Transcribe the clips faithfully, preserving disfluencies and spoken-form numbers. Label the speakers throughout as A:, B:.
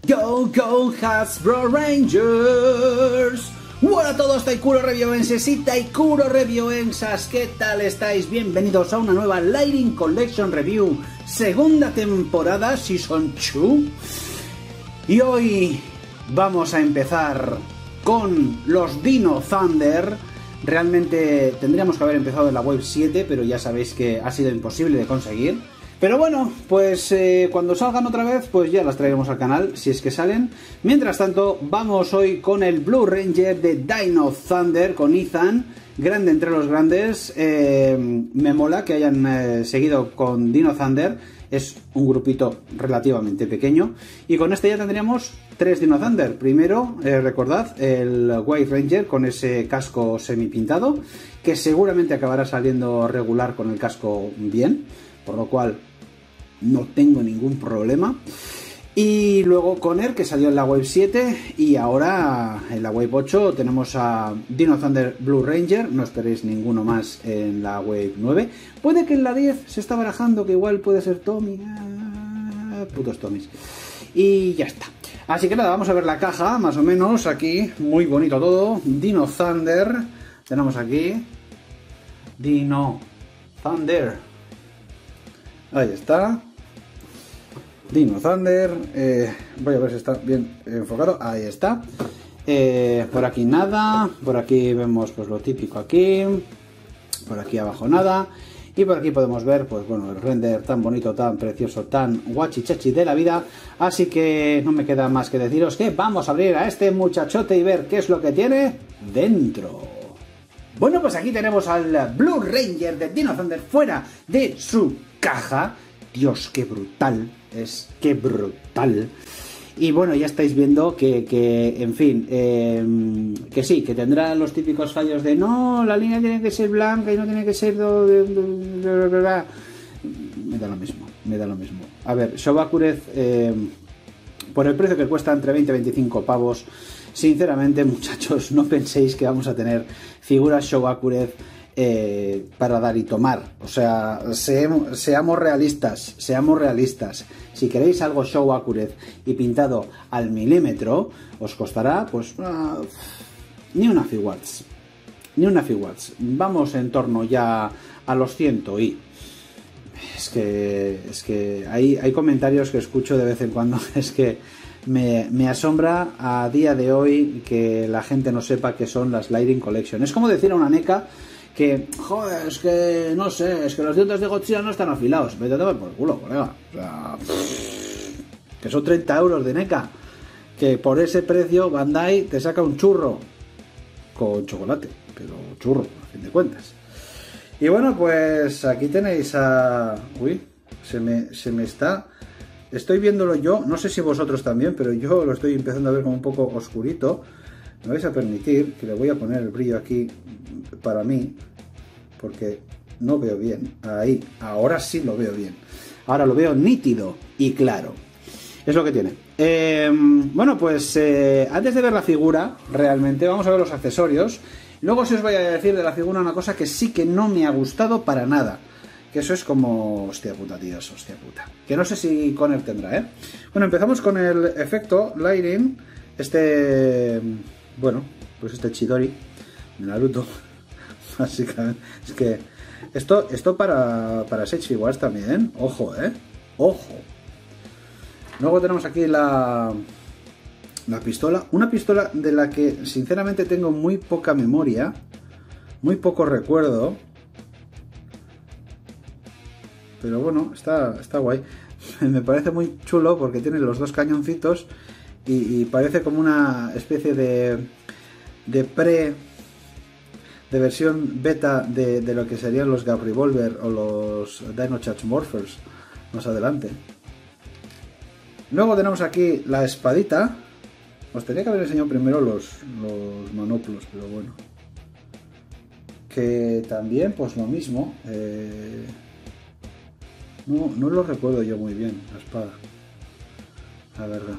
A: Go, go, Hasbro Rangers. Hola a todos Taikuro Reviewenses y Taikuro Reviewensas, ¿qué tal estáis? Bienvenidos a una nueva Lighting Collection Review, segunda temporada, Season dos. Y hoy vamos a empezar con los Dino Thunder. Realmente tendríamos que haber empezado en la Wave siete, pero ya sabéis que ha sido imposible de conseguir. Pero bueno, pues eh, cuando salgan otra vez, pues ya las traeremos al canal, si es que salen. Mientras tanto, vamos hoy con el Blue Ranger de Dino Thunder, con Ethan, grande entre los grandes. Eh, me mola que hayan eh, seguido con Dino Thunder, es un grupito relativamente pequeño. Y con este ya tendríamos tres Dino Thunder. Primero, eh, recordad, el White Ranger con ese casco semi pintado, que seguramente acabará saliendo regular con el casco bien, por lo cual no tengo ningún problema. Y luego Connor, que salió en la Wave siete, y ahora en la Wave ocho tenemos a Dino Thunder Blue Ranger. No esperéis ninguno más en la Wave nueve. Puede que en la diez se está barajando, que igual puede ser Tommy. Ah, putos Tommys. Y ya está. Así que nada, vamos a ver la caja, más o menos, aquí, muy bonito todo. Dino Thunder, tenemos aquí Dino Thunder. Ahí está. Dino Thunder. Eh, voy a ver si está bien enfocado. Ahí está. Eh, por aquí nada. Por aquí vemos pues lo típico aquí. Por aquí abajo nada. Y por aquí podemos ver, pues bueno, el render tan bonito, tan precioso, tan guachichachi de la vida. Así que no me queda más que deciros que vamos a abrir a este muchachote y ver qué es lo que tiene dentro. Bueno, pues aquí tenemos al Blue Ranger de Dino Thunder fuera de su caja. Dios, qué brutal, es qué brutal. Y bueno, ya estáis viendo que, que en fin, eh, que sí, que tendrá los típicos fallos de no, la línea tiene que ser blanca y no tiene que ser... De, de, de, de, de. Me da lo mismo, me da lo mismo. A ver, Shogakurev, eh, por el precio que cuesta, entre veinte y veinticinco pavos, sinceramente, muchachos, no penséis que vamos a tener figuras Shogakurev Eh, para dar y tomar. O sea, seamos, seamos realistas, seamos realistas. Si queréis algo Shogakurev y pintado al milímetro, os costará, pues, uh, ni una Figuarts. Ni una Figuarts. Vamos en torno ya a los ciento y... Es que, es que hay, hay comentarios que escucho de vez en cuando, es que me, me asombra a día de hoy que la gente no sepa qué son las Lighting Collection. Es como decir a una NECA que, joder, es que, no sé, es que los dientes de Godzilla no están afilados. Vete a tomar por culo, colega. O sea, que son treinta euros de NECA. Que por ese precio Bandai te saca un churro con chocolate, pero churro, a fin de cuentas. Y bueno, pues aquí tenéis a... Uy, se me, se me está... Estoy viéndolo yo, no sé si vosotros también, pero yo lo estoy empezando a ver como un poco oscurito. Me vais a permitir que le voy a poner el brillo aquí para mí, porque no veo bien. Ahí, ahora sí lo veo bien. Ahora lo veo nítido y claro. Es lo que tiene. Eh, bueno, pues eh, antes de ver la figura, realmente, vamos a ver los accesorios. Luego si os voy a decir de la figura una cosa que sí que no me ha gustado para nada. Que eso es como... Hostia puta, tíos, hostia puta. Que no sé si Connor tendrá, ¿eh? Bueno, empezamos con el efecto Lighting. Este... Bueno, pues este Chidori de Naruto, básicamente. Es que esto, esto para, para Sage Figuarts también, ojo, eh, ojo. Luego tenemos aquí la, la pistola, una pistola de la que sinceramente tengo muy poca memoria, muy poco recuerdo. Pero bueno, está, está guay. Me parece muy chulo porque tiene los dos cañoncitos. Y, y parece como una especie de, de pre, de versión beta de, de lo que serían los Gap Revolver o los Dino Charge Morphers más adelante. Luego tenemos aquí la espadita. Os tenía que haber enseñado primero los, los monoplos, pero bueno. Que también, pues lo mismo. Eh, no, no lo recuerdo yo muy bien, la espada. La verdad.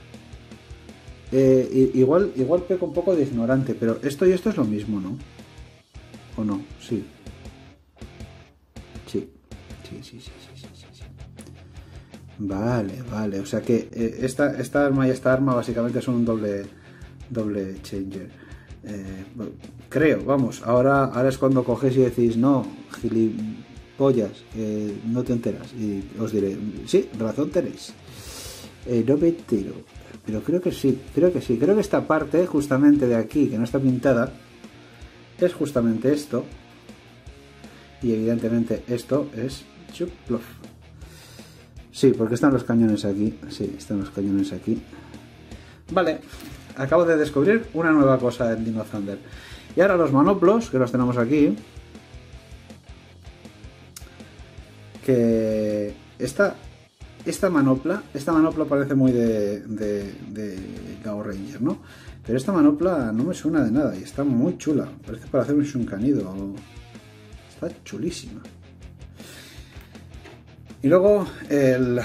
A: Eh, igual, igual peco un poco de ignorante, pero esto y esto es lo mismo, ¿no? ¿O no? Sí. Sí. Sí, sí, sí, sí, sí, sí. Vale, vale, o sea que eh, esta, esta arma y esta arma básicamente son un doble, doble changer. Eh, creo, vamos, ahora, ahora es cuando cogéis y decís, no, gilipollas, eh, no te enteras. Y os diré, sí, razón tenéis. Eh, no me entero, pero creo que sí, creo que sí. Creo que esta parte, justamente de aquí, que no está pintada, es justamente esto. Y evidentemente esto es chuplof. Sí, porque están los cañones aquí. Sí, están los cañones aquí. Vale, acabo de descubrir una nueva cosa en Dino Thunder. Y ahora los manoplos, que los tenemos aquí. Que esta, esta manopla, esta manopla parece muy de, de, de Gao Ranger, ¿no? Pero esta manopla no me suena de nada y está muy chula. Parece para hacer un Shunkanido. Está chulísima. Y luego el...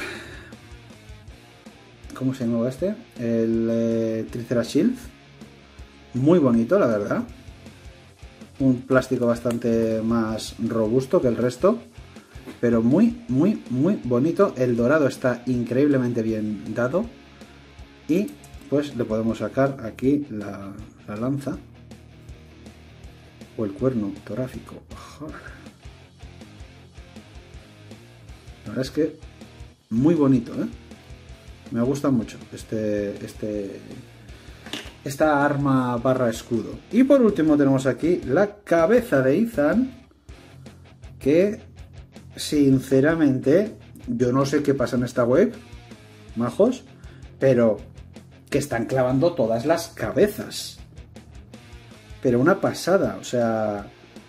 A: ¿Cómo se llama este? El eh, Tricerashield. Muy bonito, la verdad. Un plástico bastante más robusto que el resto. Pero muy, muy, muy bonito. El dorado está increíblemente bien dado. Y pues le podemos sacar aquí la, la lanza. O el cuerno torácico. Joder. La verdad es que muy bonito, ¿eh? Me gusta mucho este, este, esta arma barra escudo. Y por último tenemos aquí la cabeza de Ethan, que sinceramente yo no sé qué pasa en esta web, majos, pero que están clavando todas las cabezas. Pero una pasada, o sea,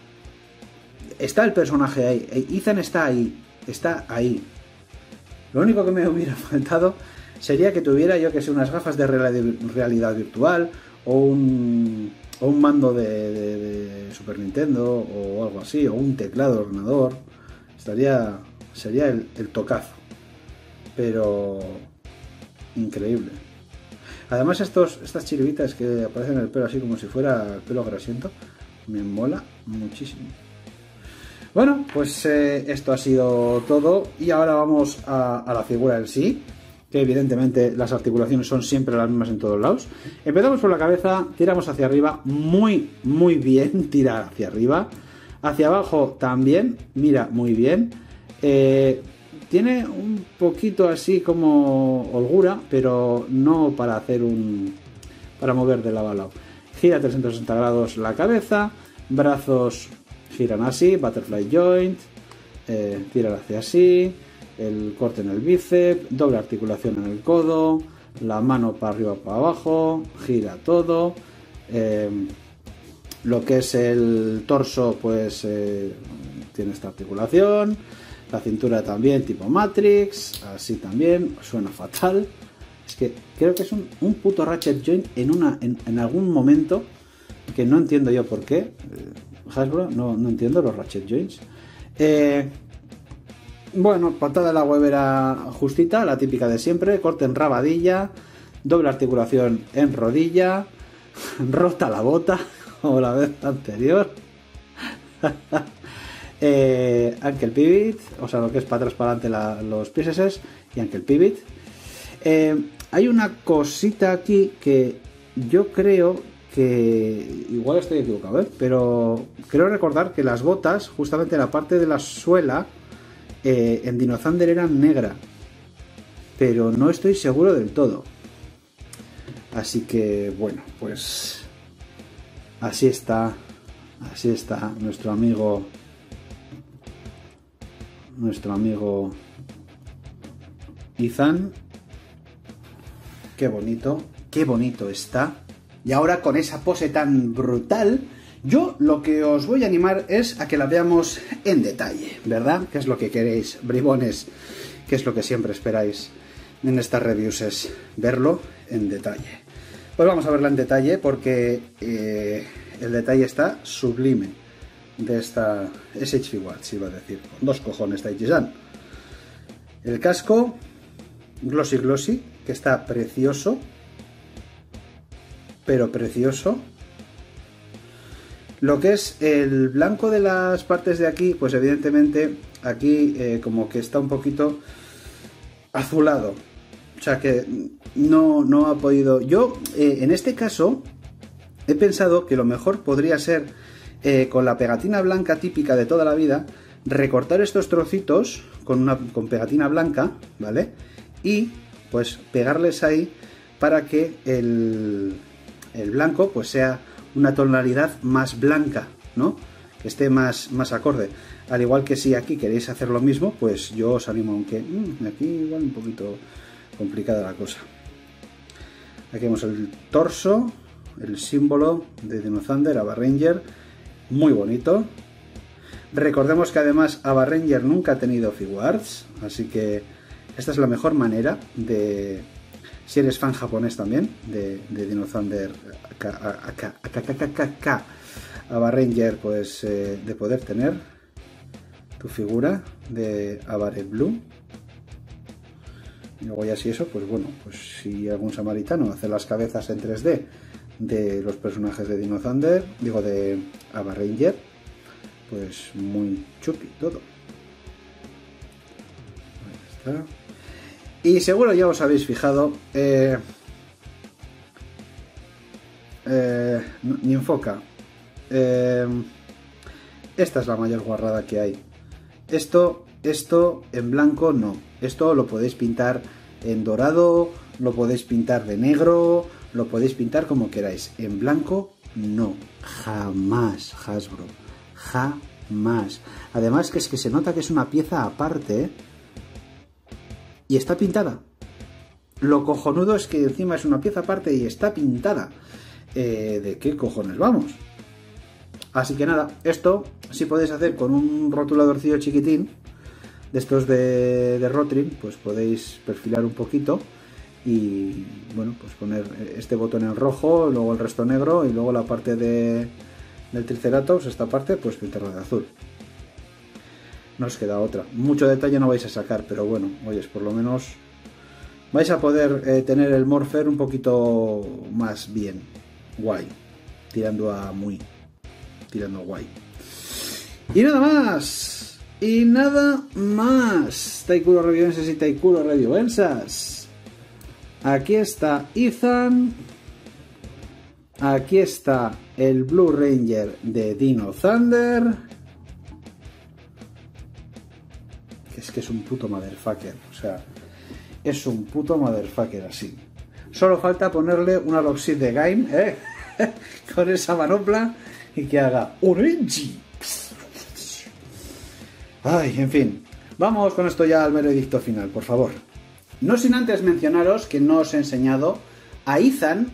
A: está el personaje ahí, Ethan está ahí. Está ahí. Lo único que me hubiera faltado sería que tuviera, yo que sé, unas gafas de realidad virtual o un, o un mando de, de, de Super Nintendo o algo así, o un teclado de ordenador. Estaría, sería el, el tocazo. Pero increíble. Además estos, estas chiribitas que aparecen en el pelo así como si fuera el pelo grasiento, me mola muchísimo. Bueno, pues eh, esto ha sido todo y ahora vamos a, a la figura en sí, que evidentemente las articulaciones son siempre las mismas en todos lados. Empezamos por la cabeza, tiramos hacia arriba, muy, muy bien, tira hacia arriba. Hacia abajo también, mira, muy bien. Eh, tiene un poquito así como holgura, pero no para hacer un... para mover de lado a lado. Gira trescientos sesenta grados la cabeza, brazos... giran así, butterfly joint, eh, tiran hacia así, el corte en el bíceps, doble articulación en el codo, la mano para arriba para abajo, gira todo, eh, lo que es el torso pues eh, tiene esta articulación, la cintura también tipo Matrix, así también, suena fatal, es que creo que es un, un puto ratchet joint en, una, en, en algún momento que no entiendo yo por qué. eh, Hasbro, no, no entiendo los ratchet joints. Eh, bueno, patada de la huevera justita, la típica de siempre, corte en rabadilla, doble articulación en rodilla, rota la bota, como la vez anterior. eh, ankle pivot, o sea, lo que es para atrás para adelante la, los pieces y ankle pivot. Eh, hay una cosita aquí que yo creo que igual estoy equivocado, ¿eh? Pero creo recordar que las botas, justamente la parte de la suela eh, en Dino Thunder eran negra, pero no estoy seguro del todo. Así que bueno, pues así está, así está nuestro amigo, nuestro amigo Ethan. Qué bonito, qué bonito está. Y ahora con esa pose tan brutal, yo lo que os voy a animar es a que la veamos en detalle, ¿verdad? ¿Qué es lo que queréis, bribones? ¿Qué es lo que siempre esperáis en estas reviews? Es verlo en detalle. Pues vamos a verla en detalle porque eh, el detalle está sublime de esta S H V Watch, iba a decir, con dos cojones Taichi-san. El casco glossy glossy, que está precioso, pero precioso. Lo que es el blanco de las partes de aquí, pues evidentemente aquí eh, como que está un poquito azulado. O sea que no, no ha podido... Yo, eh, en este caso, he pensado que lo mejor podría ser, eh, con la pegatina blanca típica de toda la vida, recortar estos trocitos con, una, con pegatina blanca, ¿vale? Y, pues, pegarles ahí para que el, el blanco, pues, sea una tonalidad más blanca, ¿no? Que esté más, más acorde. Al igual que si aquí queréis hacer lo mismo, pues yo os animo, aunque mmm, aquí igual un poquito complicada la cosa. Aquí vemos el torso, el símbolo de Dino Thunder, Ava Ranger, muy bonito. Recordemos que además Ava Ranger nunca ha tenido Figuarts, así que esta es la mejor manera de, si eres fan japonés también, de, de Dino Thunder Ava Ranger, pues eh, de poder tener tu figura de Ava Red Blue. Y luego ya si eso, pues bueno, pues si algún samaritano hace las cabezas en tres D de los personajes de Dino Thunder, digo de Ava Ranger, pues muy chupi todo. Ahí está. Y seguro ya os habéis fijado, eh, eh, ni enfoca. Eh, esta es la mayor guarrada que hay. Esto, esto en blanco no. Esto lo podéis pintar en dorado, lo podéis pintar de negro, lo podéis pintar como queráis. En blanco no. Jamás, Hasbro. Jamás. Además que es que se nota que es una pieza aparte y está pintada. Lo cojonudo es que encima es una pieza aparte y está pintada. Eh, ¿De qué cojones vamos? Así que nada, esto sí podéis hacer con un rotuladorcillo chiquitín, de estos de, de Rotring, pues podéis perfilar un poquito y bueno, pues poner este botón en rojo, luego el resto negro y luego la parte de, del Triceratops, esta parte, pues pintarla de azul. No os queda otra. Mucho detalle no vais a sacar, pero bueno, oyes, por lo menos vais a poder eh, tener el Morpher un poquito más bien, guay, tirando a muy... tirando guay. Y nada más. Y nada más. Taikuro Reviewensas y Taikuro Reviewensas. Aquí está Ethan. Aquí está el Blue Ranger de Dino Thunder. Que es que es un puto motherfucker. O sea, es un puto motherfucker así. Solo falta ponerle una Loxid de Gaim, ¿eh? Con esa manopla. Y que haga Orange. Ay, en fin. Vamos con esto ya al veredicto final, por favor. No sin antes mencionaros que no os he enseñado a Ethan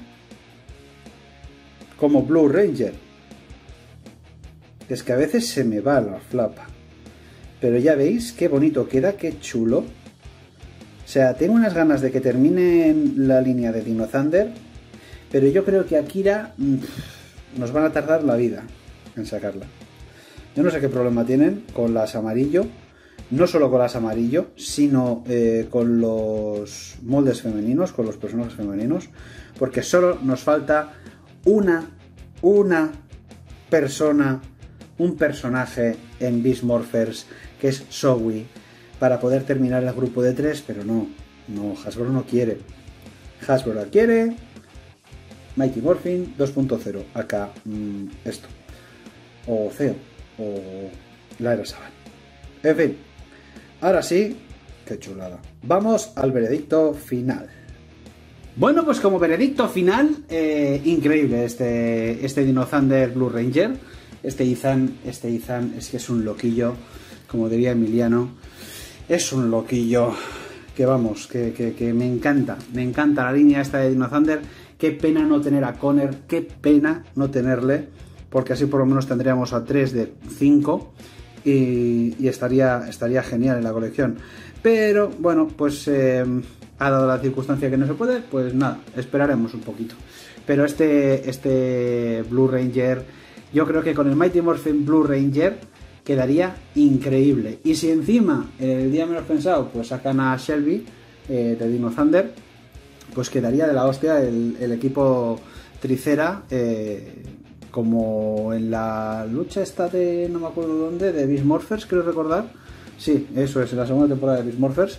A: como Blue Ranger. Es que a veces se me va la flapa. Pero ya veis qué bonito queda, qué chulo. O sea, tengo unas ganas de que termine la línea de Dino Thunder. Pero yo creo que Akira... nos van a tardar la vida en sacarla. Yo no sé qué problema tienen con las amarillo, no solo con las amarillo, sino eh, con los moldes femeninos, con los personajes femeninos, porque solo nos falta una, una persona, un personaje en Beast Morphers, que es Zoe, para poder terminar el grupo de tres, pero no, no, Hasbro no quiere. Hasbro la quiere... Mighty Morphin dos punto cero, acá mmm, esto, o Zeo, o la Era Saban. En fin, ahora sí, qué chulada. Vamos al veredicto final. Bueno, pues como veredicto final, eh, increíble este, este Dino Thunder Blue Ranger. Este Ethan, este Ethan es que es un loquillo, como diría Emiliano, es un loquillo que vamos, que, que, que me encanta, me encanta la línea esta de Dino Thunder. Qué pena no tener a Connor, qué pena no tenerle, porque así por lo menos tendríamos a tres de cinco y, y estaría, estaría genial en la colección. Pero bueno, pues eh, ha dado la circunstancia que no se puede, pues nada, esperaremos un poquito. Pero este, este Blue Ranger, yo creo que con el Mighty Morphin Blue Ranger quedaría increíble. Y si encima, el día menos pensado, pues sacan a Shelby eh, de Dino Thunder, pues quedaría de la hostia el, el equipo Tricera, eh, como en la lucha esta de, no me acuerdo dónde, de Beast Morphers, creo recordar. Sí, eso es, en la segunda temporada de Beast Morphers,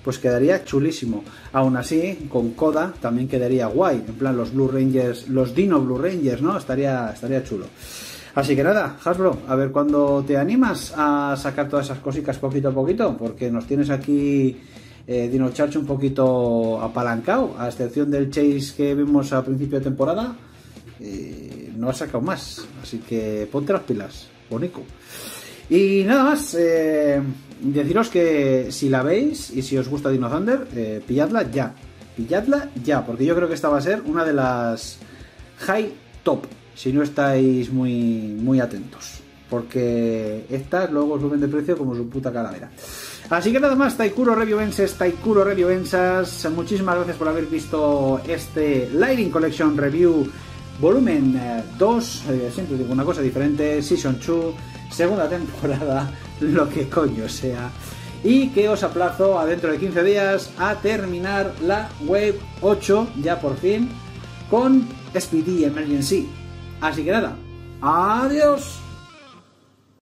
A: pues quedaría chulísimo. Aún así, con Coda también quedaría guay, en plan los Blue Rangers, los Dino Blue Rangers, ¿no? Estaría, estaría chulo. Así que nada, Hasbro, a ver cuándo te animas a sacar todas esas cositas poquito a poquito, porque nos tienes aquí eh, Dino Charge un poquito apalancado, a excepción del Chase que vimos a principio de temporada, eh, no ha sacado más, así que ponte las pilas, bonico. Y nada más, eh, deciros que si la veis y si os gusta Dino Thunder, eh, pilladla ya, pilladla ya, porque yo creo que esta va a ser una de las high top, si no estáis muy, muy atentos, porque estas luego suben de precio como su puta calavera. Así que nada más, Taikuro Reviewenses, Taikuro Reviewensas, muchísimas gracias por haber visto este Lighting Collection Review volumen dos, eh, siempre digo una cosa diferente, Season dos, segunda temporada, lo que coño sea, y que os aplazo a dentro de quince días a terminar la Wave ocho, ya por fin, con S P D Emergency. Así que nada, adiós.